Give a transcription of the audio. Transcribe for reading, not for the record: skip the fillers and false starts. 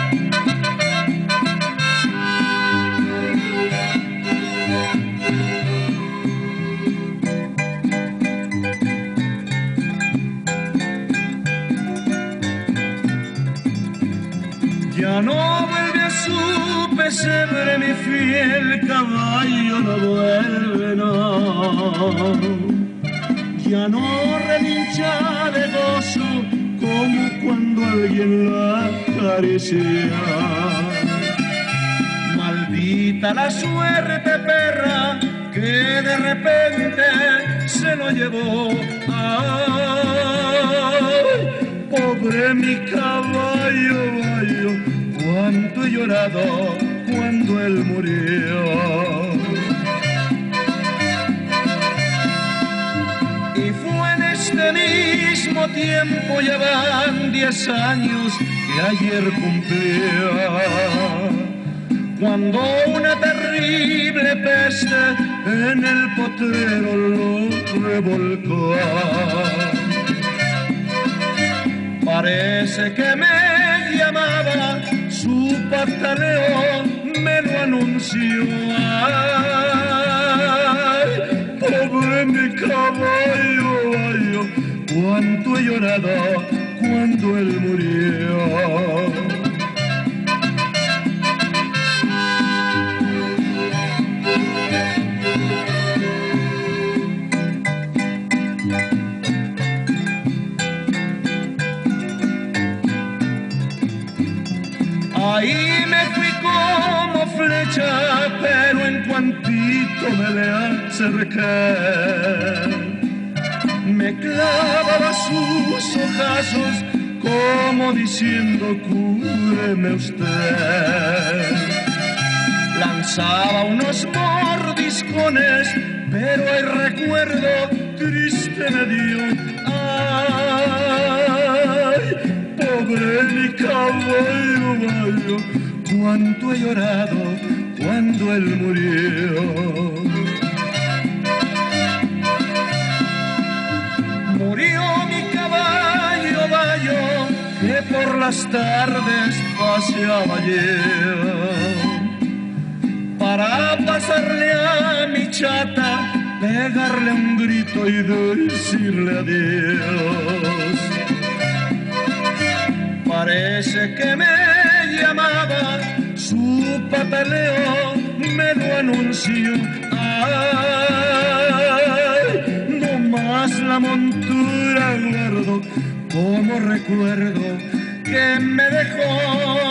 Ya no vuelve a su pesebre, mi fiel caballo no vuelve, no. Ya no relincha de gozo como cuando alguien lo acaricia. Maldita la suerte, perra, que de repente se lo llevó. Ay, pobre mi caballo, vaya, cuánto he llorado cuando él murió. Y fue en este mismo tiempo, ya van 10 años que ayer cumplió, cuando una terrible peste en el potrero lo revolcó. Parece que me llamaba, su pataleo me lo anunció. Ay, pobre mi caballo, ay, cuánto he llorado cuando él murió. Ahí me fui como flecha, pero en cuantito me le acerqué, me clavaba sus ojazos como diciendo cúreme usted. Lanzaba unos mordiscones, pero el recuerdo triste me dio. Ay, pobre mi caballo, vaya, cuánto he llorado cuando él murió. Murió mi caballo, vaya, que por las tardes paseaba yo, para pasarle a mi chata, pegarle un grito y decirle adiós. Parece que me llamaba, su pataleo me lo anunció. Ay, no más la montura guardo como recuerdo que me dejó.